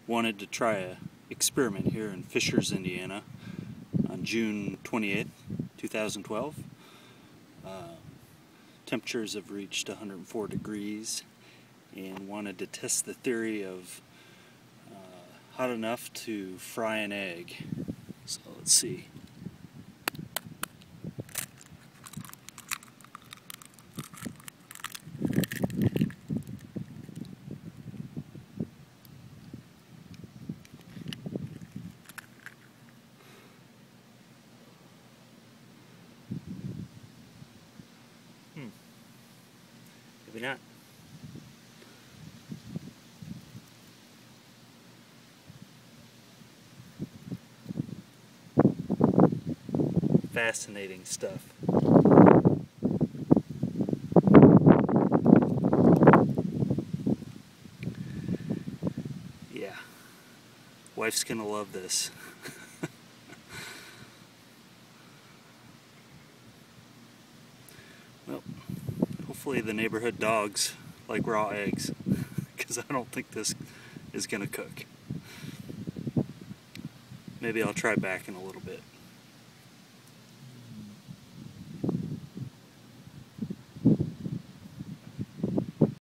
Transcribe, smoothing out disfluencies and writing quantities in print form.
wanted to try a experiment here in Fishers, Indiana on June 28th, 2012. Temperatures have reached 104 degrees and wanted to test the theory of hot enough to fry an egg. So let's see. Maybe not. Fascinating stuff. Yeah, wife's gonna love this. Well, hopefully the neighborhood dogs like raw eggs, because I don't think this is gonna cook. Maybe I'll try back in a little bit.